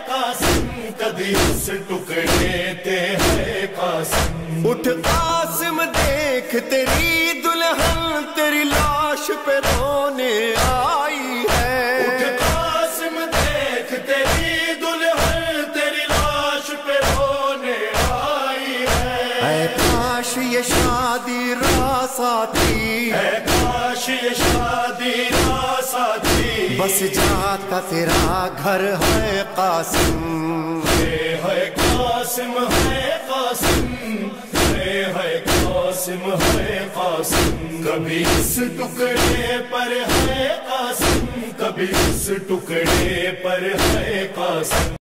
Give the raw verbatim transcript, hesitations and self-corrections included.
कासिम, कभी इस टुकड़े ते है कासिम। उठ कासिम देख तेरी दुल्हन तेरी लाश पे रोने आई है। उठ कासिम देख तेरी दुल्हन तेरी लाश पे रोने आई है। ऐ काश ये शादी रास आती, ऐ काश ये शादी रास आती, बस जाता तेरा घर है कासिम। है है कासिम है कासिम, है है कासिम है कासिम। कभी इस टुकड़े पर है कासिम, कभी इस टुकड़े पर है कासिम।